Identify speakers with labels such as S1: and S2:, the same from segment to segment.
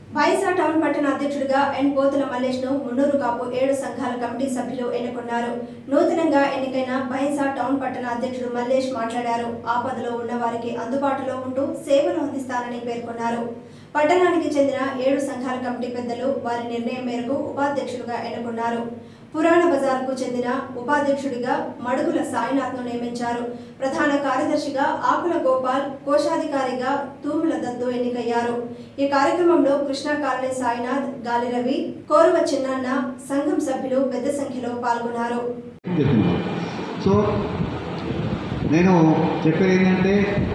S1: Bhainsa town పట్టణ అధ్యక్షుడిగా ఎన్ పోతుల మల్లేష్ ను మున్నూరు కాపు 7 సంఘాల కమిటీ సభ్యులు ఎన్నుకున్నారు. నూతనంగా ఎన్నికైన బైసా టౌన్ పట్టణ అధ్యక్షుడు మల్లేష్ మాట్లాడారు. ఆపదలో ఉన్న వారికి అందుబాటులో ఉంటూ సేవలు అందిస్తానని పేర్కొన్నారు. పట్టణానికి చెందిన 7 సంఘాల కమిటీ పెద్దలు వారి నిర్ణయం మేరకు ఉపాధ్యక్షులుగా ఎన్నుకున్నారు. పురాణ బజార్కు చెందిన ఉపాధ్యక్షుడిగా మడుగుల సాయినాథ్ను నియమించారు. ప్రధాన కార్యదర్శిగా ఆకుల గోపాల్, కోశాధికారిగా తూముల దత్తు ఎన్నికయ్యారు. ఈ కార్యక్రమంలో కృష్ణా కాలనీ సాయినాథ్, గాలి రవి, కోరువ చిన్నన్న, సంఘం సభ్యులు పెద్ద సంఖ్యలో పాల్గొన్నారు.
S2: సో నేను చెప్పేది ఏంటంటే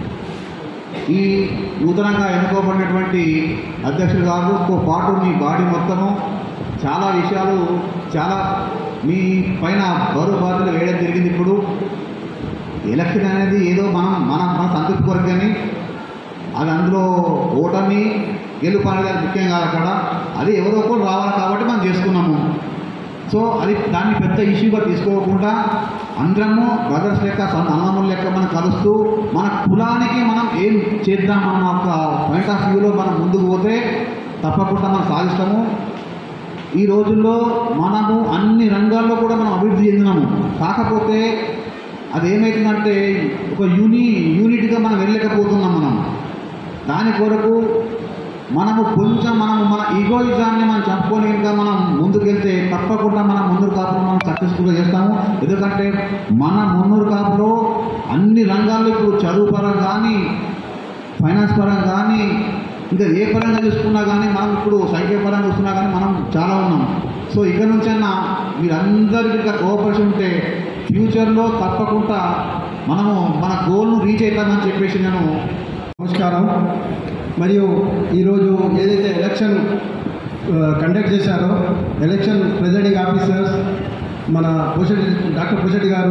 S2: ఈ నూతనంగా ఎన్నుకోబడినటువంటి అధ్యక్షులు గారితో పాటు మీ బాడీ మొత్తము చాలా విషయాలు చాలా మీ పైన బరువు బాధ్యతలు వేయడం జరిగింది. ఇప్పుడు ఎలక్షన్ అనేది ఏదో మన సంతృప్తి కొరకు కానీ అది అందులో ఓటమి గెలుపు అనేది ముఖ్యం కాదు. అక్కడ అది ఎవరో ఒకరు రావాలి కాబట్టి మనం చేసుకున్నాము. సో అది దాన్ని పెద్ద ఇష్యూగా తీసుకోకుండా అందరము బ్రదర్స్ లెక్క అన్నదమ్ముల లెక్క మనం కలుస్తూ మన కులానికి మనం ఏం చేద్దామన్న ఒక పాయింట్ ఆఫ్ వ్యూలో మనం ముందుకు పోతే తప్పకుండా మనం సాధిస్తాము. ఈ రోజుల్లో మనము అన్ని రంగాల్లో కూడా మనం అభివృద్ధి చెందినాము. కాకపోతే అది ఏమవుతుందంటే ఒక యూనిట్గా మనం వెళ్ళలేకపోతున్నాం. దాని కొరకు మనము కొంచెం మన ఈగోయిజాన్ని మనం చెప్పుకొని ఇంకా మనం ముందుకెళ్తే తప్పకుండా మనం మున్నూరు కాపులో మనం సక్సెస్ఫుల్గా చేస్తాము. ఎందుకంటే మన మున్నూరు కాపులో అన్ని రంగాల్లో ఇప్పుడు చదువు పరంగా కానీ, ఫైనాన్స్ పరంగా కానీ, ఇంకా ఏ పరంగా చూసుకున్నా కానీ మనం ఇప్పుడు సైకిల్ పరంగా చూసుకున్నా కానీ మనం చాలా ఉన్నాం. సో ఇక్కడ నుంచైనా మీరందరికీ కోఆపరేషన్ ఉంటే ఫ్యూచర్లో తప్పకుండా మనము మన గోల్ను రీచ్ అవుతామని చెప్పేసి నేను
S3: నమస్కారం. మరియు ఈరోజు ఏదైతే ఎలక్షన్ కండక్ట్ చేశారో ఎలక్షన్ ప్రిజైడింగ్ ఆఫీసర్స్ మన డాక్టర్ పూషెట్టి గారు,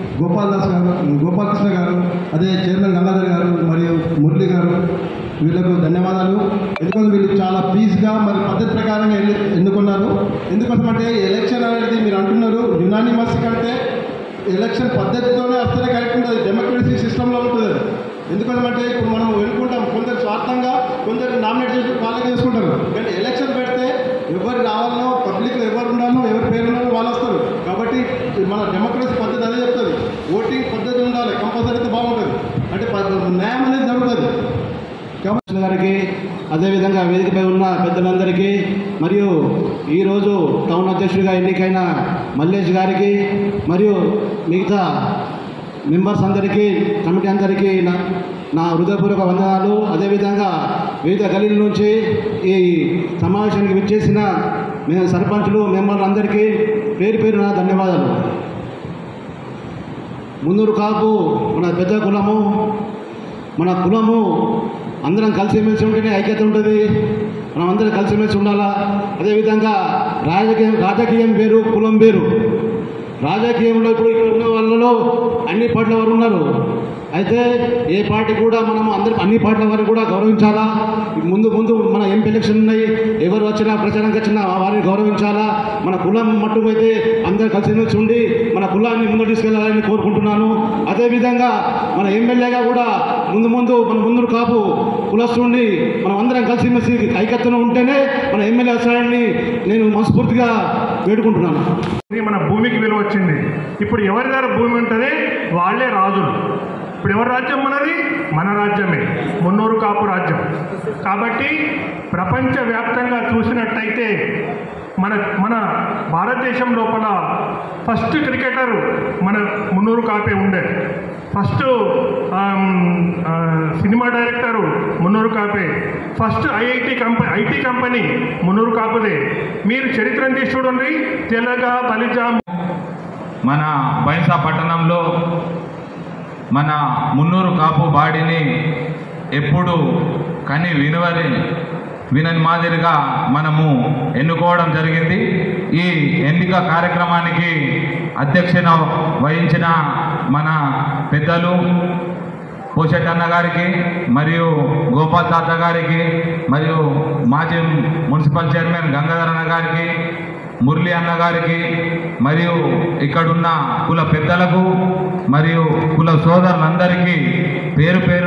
S3: గోపాలకృష్ణ గారు, అదే చైర్మన్ గంగాధర్ గారు మరియు మురళి గారు, వీళ్ళకు ధన్యవాదాలు. ఎందుకంటే వీళ్ళు చాలా పీస్గా మరి పద్ధతి ప్రకారంగా ఎన్నుకున్నారు. ఎందుకోసమంటే ఎలక్షన్ అనేది మీరు అంటున్నారు యునానిమస్ కంటే ఎలక్షన్ పద్ధతితోనే వస్తేనే కరెక్ట్ ఉంటుంది. డెమోక్రసీ సిస్టంలో ఉంటుంది. ఎందుకంటే ఇప్పుడు మనం ఎన్నుకుంటాం, కొందరు స్వార్థంగా కొందరు నామినేట్ చేసి వాళ్ళకి చేసుకుంటారు. కానీ ఎలక్షన్ పెడితే ఎవరు రావాలనో పబ్లిక్ ఎవరు ఉండాలో ఎవరి పేరు ఉన్నారో వాళ్ళు వస్తారు. కాబట్టి మన డెమోక్రసీ పద్ధతి అదే చెప్తుంది. ఓటింగ్ పద్ధతి ఉండాలి, కంపల్సరీ అయితే బాగుంటుంది. అంటే న్యాయం అనేది జరుగుతుంది.
S4: కమిషనర్ గారికి, అదేవిధంగా వేదికపై ఉన్న పెద్దలందరికీ, మరియు ఈరోజు టౌన్ అధ్యక్షుడిగా ఎన్నికైన మల్లేష్ గారికి మరియు మిగతా మెంబర్స్ అందరికీ, కమిటీ అందరికీ నా హృదయపూర్వక వందనాలు. అదేవిధంగా వివిధ గలీల నుంచి ఈ సమావేశానికి విచ్చేసిన సర్పంచులు, మెంబర్లు అందరికీ పేరు పేరున ధన్యవాదాలు. మున్నూరు కాపు మన పెద్ద కులము. మన కులము అందరం కలిసిమెలిసి ఉంటేనే ఐక్యత ఉంటుంది. మనం అందరం కలిసిమెలిసి ఉండాలా. అదేవిధంగా రాజకీయం వేరు, కులం వేరు. రాజకీయంలో ఇప్పుడు ఇక్కడ ఉన్న వాళ్ళలో అన్ని పార్టీల వారు ఉన్నారు. అయితే ఏ పార్టీ కూడా మనము అన్ని పార్టీల వారిని కూడా గౌరవించాలా. ముందు మన ఎంపీ ఎలక్షన్ ఉన్నాయి, ఎవరు వచ్చినా ప్రచారంకి వచ్చినా వారిని గౌరవించాలా. మన కులం మట్టుకు అయితే అందరూ కలిసిమెలిసి ఉండి మన కులాన్ని ముందు తీసుకెళ్లాలని కోరుకుంటున్నాను. అదేవిధంగా మన ఎమ్మెల్యేగా కూడా ముందు మన మున్నూరు కాపు కులస్తుండి మనం అందరం కలిసిమెలిసి ఐక్యతను ఉంటేనే మన ఎమ్మెల్యే అవసరాన్ని నేను మనస్ఫూర్తిగా వేడుకుంటున్నాను.
S5: మన భూమికి విలువ వచ్చింది. ఇప్పుడు ఎవరి దగ్గర భూమి ఉంటుంది వాళ్ళే రాజులు. ఇప్పుడు ఎవరి రాజ్యం మనది? మన రాజ్యమే, మున్నూరు కాపు రాజ్యం. కాబట్టి ప్రపంచవ్యాప్తంగా చూసినట్టయితే మన భారతదేశం లోపల ఫస్ట్ క్రికెటర్ మన మున్నూరు కాపే ఉండే. ఫస్ట్ సినిమా డైరెక్టరు మున్నూరు కాపే. ఫస్ట్ ఐటీ కంపెనీ మున్నూరు కాపుదే. మీరు చరిత్రను తీసి చూడండి. తెలగ బలిజ
S6: మన బైసా పట్టణంలో మన మున్నూరు కాపు బాడీని ఎప్పుడు వినని మాదిరిగా మనము ఎన్నుకోవడం జరిగింది. ఈ ఎన్నిక కార్యక్రమానికి అధ్యక్షత వహించిన మన పెద్దలు పూషెట్టి అన్న గారికి, మరియు గోపాల్ తాత గారికి, మరియు మాజీ మున్సిపల్ చైర్మన్ గంగాధర్ అన్న గారికి, మురళి అన్న గారికి, మరియు ఇక్కడున్న కుల పెద్దలకు మరియు కుల సోదరులందరికీ పేరు